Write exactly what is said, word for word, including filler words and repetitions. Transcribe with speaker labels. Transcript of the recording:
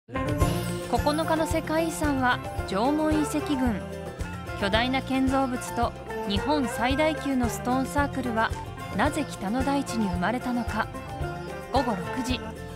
Speaker 1: ここのかの世界遺産は縄文遺跡群。巨大な建造物と日本最大級のストーンサークルはなぜ北の大地に生まれたのか。午後ろくじ